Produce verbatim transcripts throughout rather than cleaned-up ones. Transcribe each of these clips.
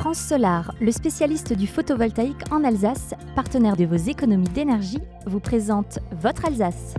France Solar, le spécialiste du photovoltaïque en Alsace, partenaire de vos économies d'énergie, vous présente votre Alsace.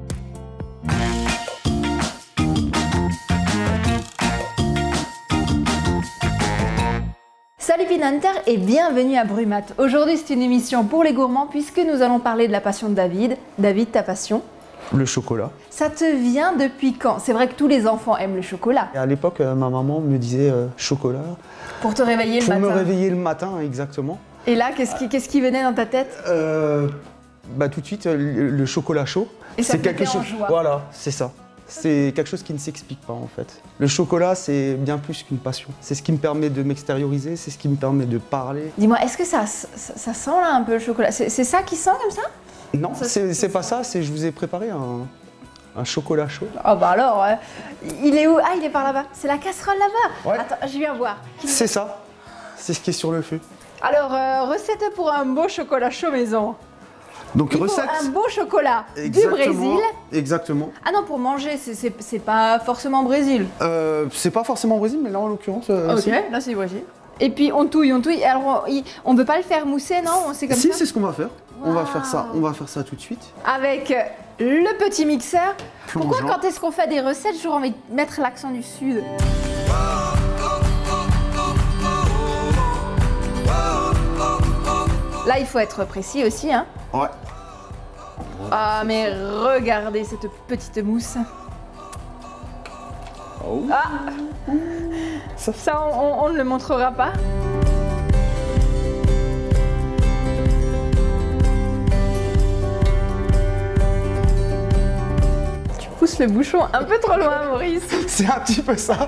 Salut Pinhunter et bienvenue à Brumat. Aujourd'hui c'est une émission pour les gourmands puisque nous allons parler de la passion de David. David, ta passion? Le chocolat. Ça te vient depuis quand? C'est vrai que tous les enfants aiment le chocolat. Et à l'époque, euh, ma maman me disait euh, chocolat. Pour te réveiller le pour matin. Pour me réveiller le matin, exactement. Et là, qu'est-ce qui, qu'est-ce qui venait dans ta tête? euh, bah, Tout de suite, le, le chocolat chaud. Et ça te quelque mettait en chose. joie. Voilà, c'est ça. C'est quelque chose qui ne s'explique pas en fait. Le chocolat, c'est bien plus qu'une passion. C'est ce qui me permet de m'extérioriser, c'est ce qui me permet de parler. Dis-moi, est-ce que ça, ça, ça sent là un peu le chocolat? C'est ça qui sent comme ça? Non, c'est pas ça, c'est je vous ai préparé un, un chocolat chaud. Oh bah alors, euh, il est où? Ah, il est par là-bas. C'est la casserole là-bas. Ouais. Attends, je viens voir. C'est ça, c'est ce qui est sur le feu. Alors, euh, recette pour un beau chocolat chaud maison. Donc il recette. faut un beau chocolat Exactement, du Brésil. Exactement. Ah non, pour manger, c'est pas forcément Brésil. Euh, c'est pas forcément Brésil, mais là en l'occurrence. Euh, ok, si. là c'est Brésil. Et puis on touille, on touille. Alors on, on peut pas le faire mousser, non? C'est comme si, ça. c'est ce qu'on va faire. Wow. On va faire ça. On va faire ça tout de suite. Avec le petit mixeur. Plongeant. Pourquoi quand est-ce qu'on fait des recettes, j'aurais envie de mettre l'accent du sud? Là, il faut être précis aussi, hein. Ouais. Ah, mais regardez cette petite mousse. Oh. Ah, ça, ça on, on ne le montrera pas. Tu pousses le bouchon un peu trop loin, Maurice. C'est un petit peu ça.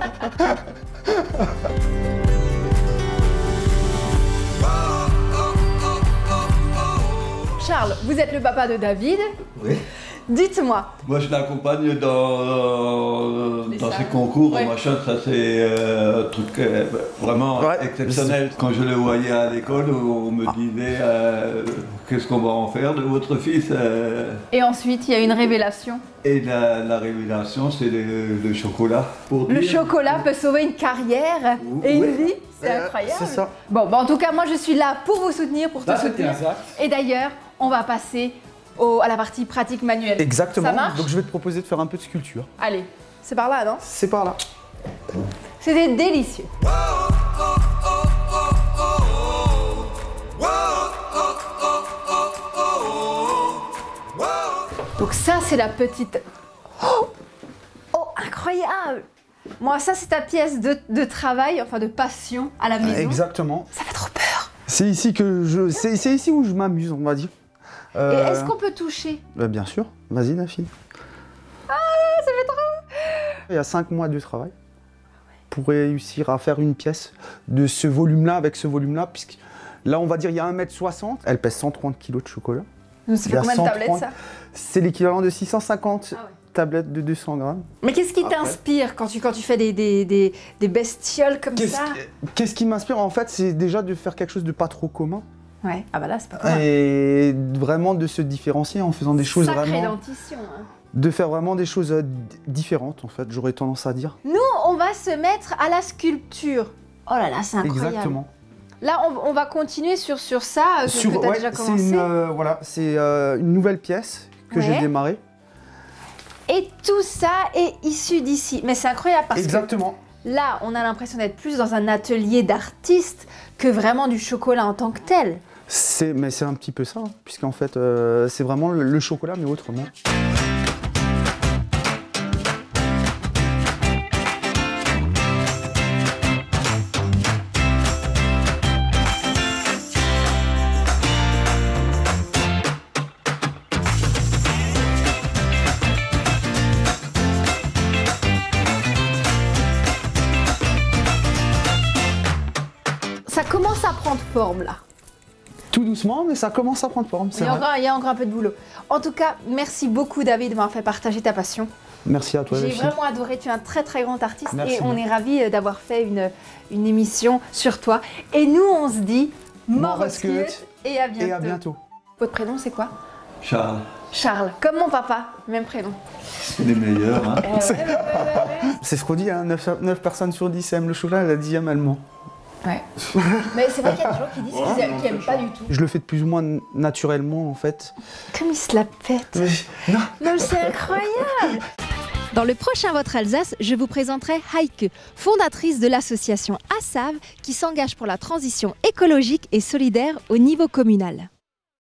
Charles, vous êtes le papa de David. Oui. Dites-moi. Moi, je l'accompagne dans, dans ses concours, ouais. machin. Ça, c'est euh, un truc euh, vraiment ouais. exceptionnel. Quand je le voyais à l'école, on me disait euh, qu'est-ce qu'on va en faire de votre fils euh... Et ensuite, il y a une révélation. Et la, la révélation, c'est le, le chocolat. Pour le dire... chocolat peut sauver une carrière et oui. une vie. C'est euh, incroyable. C'est ça. Bon, bah, en tout cas, moi, je suis là pour vous soutenir, pour te Ça, soutenir. ça. Et d'ailleurs, on va passer au, à la partie pratique manuelle. Exactement. Ça marche? Donc je vais te proposer de faire un peu de sculpture. Allez, c'est par là, non? C'est par là. C'était délicieux. Donc ça, c'est la petite... Oh, oh, incroyable! Moi, ça, c'est ta pièce de, de travail, enfin de passion à la maison. Exactement. Ça fait trop peur. C'est ici que je, c'est ici où je m'amuse, on va dire. Euh... Et est-ce qu'on peut toucher? Bah, bien sûr. Vas-y, Nafine. Ah, ça fait trop. Il y a cinq mois de travail pour réussir à faire une pièce de ce volume-là avec ce volume-là, puisque là, on va dire, il y a un mètre soixante. Elle pèse cent trente kilos de chocolat. Donc, ça fait combien de tablettes, ça? C'est l'équivalent de six cent cinquante ah ouais. tablettes de deux cents grammes. Mais qu'est-ce qui t'inspire quand tu, quand tu fais des, des, des, des bestioles comme Qu'est-ce ça? Qu'est-ce qui m'inspire en fait, c'est déjà de faire quelque chose de pas trop commun. Ouais, ah bah là c'est pas commun. Et vraiment de se différencier en faisant des choses Sacrée vraiment... dentition, hein. De faire vraiment des choses euh, différentes en fait, j'aurais tendance à dire. Nous, on va se mettre à la sculpture. Oh là là, c'est incroyable. Exactement. Là, on, on va continuer sur, sur ça, que, Sur, que tu as ouais, déjà c'est commencé. une, euh, voilà, c'est euh, une nouvelle pièce que Ouais. j'ai démarrée. Et tout ça est issu d'ici. Mais c'est incroyable parce Exactement. que là, on a l'impression d'être plus dans un atelier d'artiste que vraiment du chocolat en tant que tel. C'est, mais c'est un petit peu ça, hein, puisqu'en fait, euh, c'est vraiment le, le chocolat, mais autrement. Ça commence à prendre forme là. Tout doucement, mais ça commence à prendre forme, Il c'est y, a vrai. encore, il y a encore un peu de boulot. En tout cas, merci beaucoup David de m'avoir fait partager ta passion. Merci à toi, J'ai Delphine. vraiment adoré, tu es un très très grand artiste. Merci et on bien. est ravis d'avoir fait une, une émission sur toi. Et nous on se dit Moreskut et à bientôt. Et à bientôt. Votre prénom c'est quoi? Charles, Charles, comme mon papa, même prénom. c'est les meilleurs. Hein. Euh, ouais, ouais, ouais, ouais, ouais. C'est ce qu'on dit, hein, neuf personnes sur dix aiment le chocolat, la dixième elle ment. Ouais. Mais c'est vrai qu'il y a des gens qui disent qu'ils n'aiment pas du tout. Je le fais de plus ou moins naturellement en fait. Comme il se la pète. Mais, non. Non, mais c'est incroyable. Dans le prochain Votre Alsace, je vous présenterai Heike, fondatrice de l'association A S A V qui s'engage pour la transition écologique et solidaire au niveau communal.